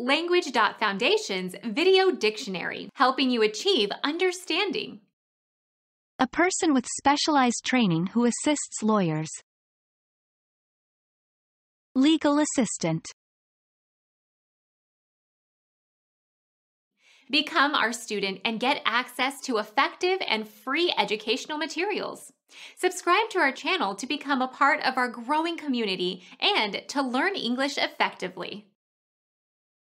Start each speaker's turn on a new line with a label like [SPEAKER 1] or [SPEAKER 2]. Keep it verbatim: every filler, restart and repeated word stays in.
[SPEAKER 1] Language.Foundation's Video Dictionary, helping you achieve understanding.
[SPEAKER 2] A person with specialized training who assists lawyers. Legal assistant.
[SPEAKER 1] Become our student and get access to effective and free educational materials. Subscribe to our channel to become a part of our growing community and to learn English effectively.